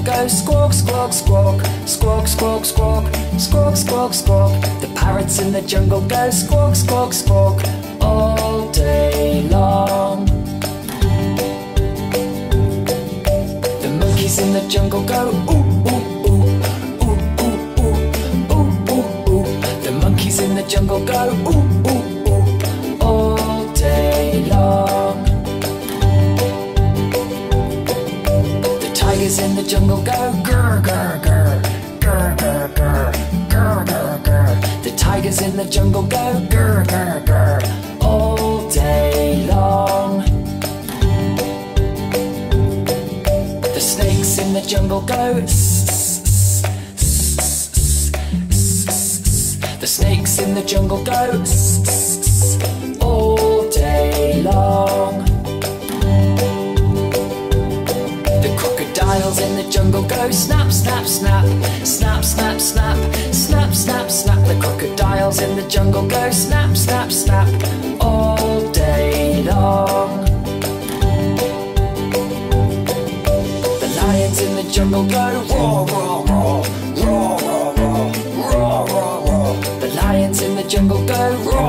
go squawk, squawk, squawk, squawk, squawk, squawk, squawk, squawk, squawk. The parrots in the jungle go squawk, squawk, squawk all day long. The monkeys in the jungle go ooh, ooh, ooh, ooh, ooh, ooh, ooh, ooh, ooh. The monkeys in the jungle go ooh, ooh, ooh all day long. The tigers in the jungle go grr, grr, grr, grr, grr, grr, grr, grr, grr. The tigers in the jungle go grr, grr, grr all day long. The snakes in the jungle go s. The snakes in the jungle go s all day long. The crocodiles in the jungle go snap, snap, snap, snap, snap, snap, snap, snap, snap. The crocodiles in the jungle go snap, snap, snap all day long. The lions in the jungle go roar, roar, roar, roar, roar, roar, roar, roar, roar. The lions in the jungle go roar,